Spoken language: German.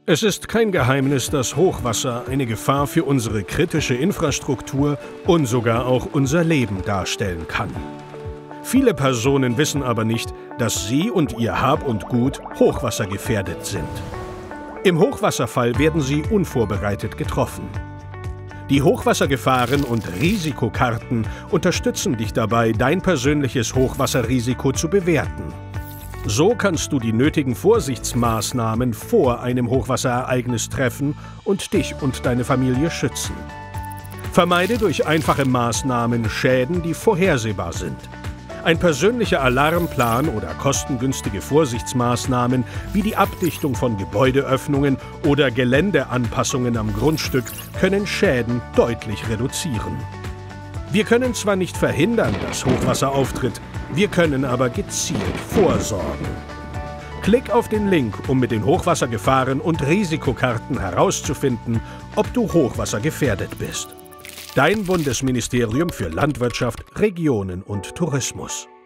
Es ist kein Geheimnis, dass Hochwasser eine Gefahr für unsere kritische Infrastruktur und sogar auch unser Leben darstellen kann. Viele Personen wissen aber nicht, dass sie und ihr Hab und Gut hochwassergefährdet sind. Im Hochwasserfall werden sie unvorbereitet getroffen. Die Hochwassergefahren- und Risikokarten unterstützen dich dabei, dein persönliches Hochwasserrisiko zu bewerten. So kannst du die nötigen Vorsichtsmaßnahmen vor einem Hochwasserereignis treffen und dich und deine Familie schützen. Vermeide durch einfache Maßnahmen Schäden, die vorhersehbar sind. Ein persönlicher Alarmplan oder kostengünstige Vorsichtsmaßnahmen wie die Abdichtung von Gebäudeöffnungen oder Geländeanpassungen am Grundstück können Schäden deutlich reduzieren. Wir können zwar nicht verhindern, dass Hochwasser auftritt, wir können aber gezielt vorsorgen. Klick auf den Link, um mit den Hochwassergefahren- und Risikokarten herauszufinden, ob du hochwassergefährdet bist. Dein Bundesministerium für Landwirtschaft, Regionen und Tourismus.